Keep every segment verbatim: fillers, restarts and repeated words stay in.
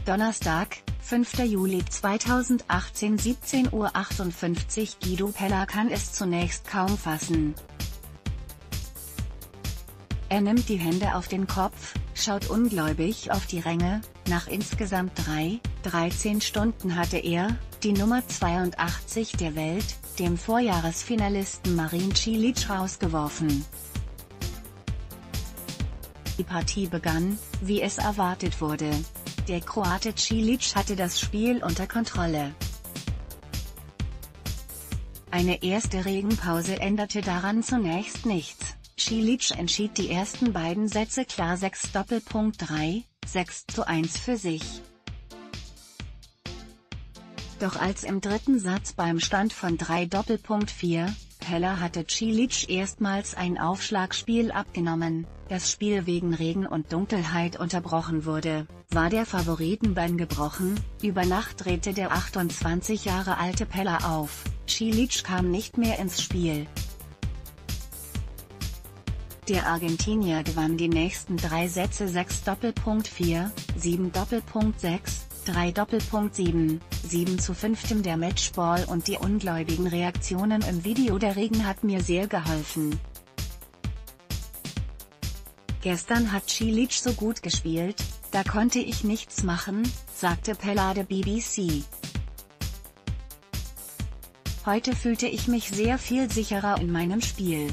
Donnerstag, fünfter Juli zweitausendachtzehn, siebzehn Uhr achtundfünfzig. Guido Pella kann es zunächst kaum fassen. Er nimmt die Hände auf den Kopf, schaut ungläubig auf die Ränge. Nach insgesamt drei, dreizehn Stunden hatte er, die Nummer zweiundachtzig der Welt, dem Vorjahresfinalisten Marin Cilic rausgeworfen. Die Partie begann, wie es erwartet wurde. Der Kroate Cilic hatte das Spiel unter Kontrolle. Eine erste Regenpause änderte daran zunächst nichts. Cilic entschied die ersten beiden Sätze klar sechs drei, sechs zu eins für sich. Doch als im dritten Satz beim Stand von drei vier, Pella hatte Cilic erstmals ein Aufschlagspiel abgenommen, das Spiel wegen Regen und Dunkelheit unterbrochen wurde, war der Favoritenbein gebrochen. Über Nacht drehte der achtundzwanzig Jahre alte Pella auf, Cilic kam nicht mehr ins Spiel. Der Argentinier gewann die nächsten drei Sätze sechs vier, sieben sechs, drei sieben, sieben zu fünf. Der Matchball und die ungläubigen Reaktionen im Video. Der Regen hat mir sehr geholfen. Gestern hat Cilic so gut gespielt, da konnte ich nichts machen, sagte Pella der B B C. Heute fühlte ich mich sehr viel sicherer in meinem Spiel.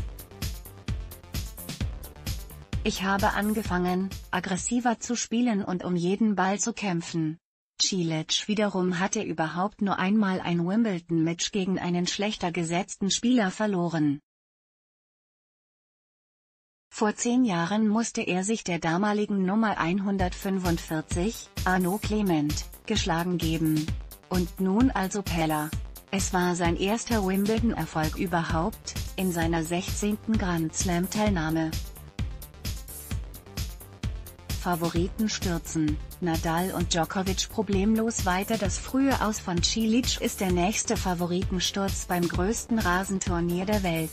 Ich habe angefangen, aggressiver zu spielen und um jeden Ball zu kämpfen. Cilic wiederum hatte überhaupt nur einmal ein Wimbledon-Match gegen einen schlechter gesetzten Spieler verloren. Vor zehn Jahren musste er sich der damaligen Nummer hundertfünfundvierzig, Arnaud Clement, geschlagen geben. Und nun also Pella. Es war sein erster Wimbledon-Erfolg überhaupt, in seiner sechzehnten Grand Slam-Teilnahme. Favoriten stürzen, Nadal und Djokovic problemlos weiter. Das frühe Aus von Cilic ist der nächste Favoritensturz beim größten Rasenturnier der Welt.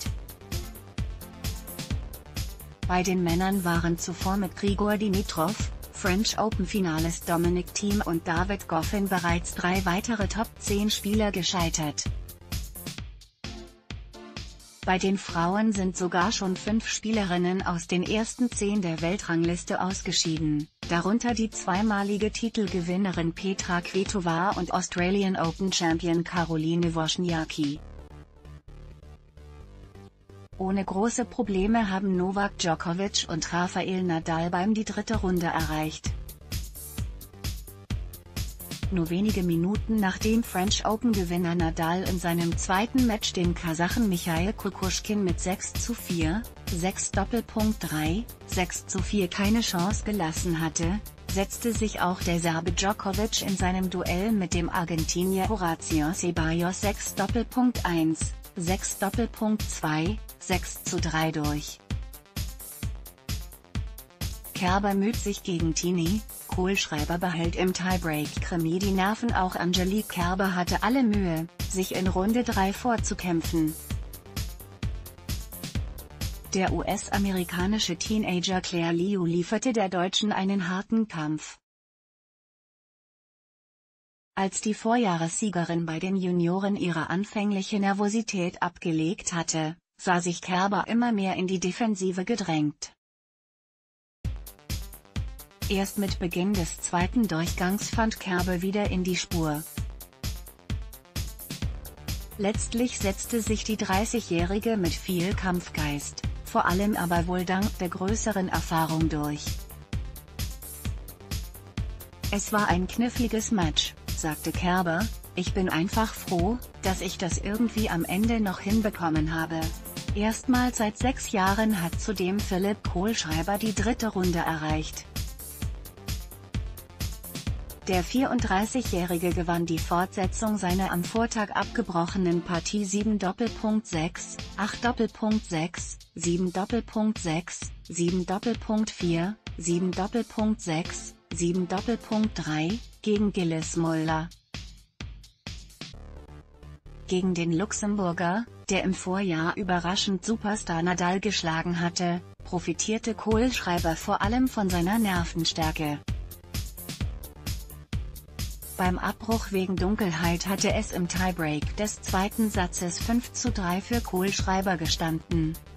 Bei den Männern waren zuvor mit Grigor Dimitrov, French Open-Finalist Dominic Thiem und David Goffin bereits drei weitere Top zehn Spieler gescheitert. Bei den Frauen sind sogar schon fünf Spielerinnen aus den ersten zehn der Weltrangliste ausgeschieden, darunter die zweimalige Titelgewinnerin Petra Kvitova und Australian Open Champion Caroline Wozniacki. Ohne große Probleme haben Novak Djokovic und Rafael Nadal beim die dritte Runde erreicht. Nur wenige Minuten nachdem French Open-Gewinner Nadal in seinem zweiten Match den Kasachen Michail Kukushkin mit sechs zu vier, sechs drei, sechs zu vier keine Chance gelassen hatte, setzte sich auch der Serbe Djokovic in seinem Duell mit dem Argentinier Horacio Ceballos sechs eins, sechs zwei, sechs zu drei durch. Kerber müht sich gegen Tini, Kohlschreiber behält im Tiebreak-Krimi die Nerven. Auch Angelique Kerber hatte alle Mühe, sich in Runde drei vorzukämpfen. Der U S-amerikanische Teenager Claire Liu lieferte der Deutschen einen harten Kampf. Als die Vorjahressiegerin bei den Junioren ihre anfängliche Nervosität abgelegt hatte, sah sich Kerber immer mehr in die Defensive gedrängt. Erst mit Beginn des zweiten Durchgangs fand Kerber wieder in die Spur. Letztlich setzte sich die dreißigjährige mit viel Kampfgeist, vor allem aber wohl dank der größeren Erfahrung durch. Es war ein kniffliges Match, sagte Kerber, ich bin einfach froh, dass ich das irgendwie am Ende noch hinbekommen habe. Erstmals seit sechs Jahren hat zudem Philipp Kohlschreiber die dritte Runde erreicht. Der vierunddreißigjährige gewann die Fortsetzung seiner am Vortag abgebrochenen Partie sieben sechs, acht sechs, sieben sechs, sieben vier, sieben sechs, sieben drei, gegen Gilles Muller. Gegen den Luxemburger, der im Vorjahr überraschend Superstar Nadal geschlagen hatte, profitierte Kohlschreiber vor allem von seiner Nervenstärke. Beim Abbruch wegen Dunkelheit hatte es im Tiebreak des zweiten Satzes fünf zu drei für Kohlschreiber gestanden.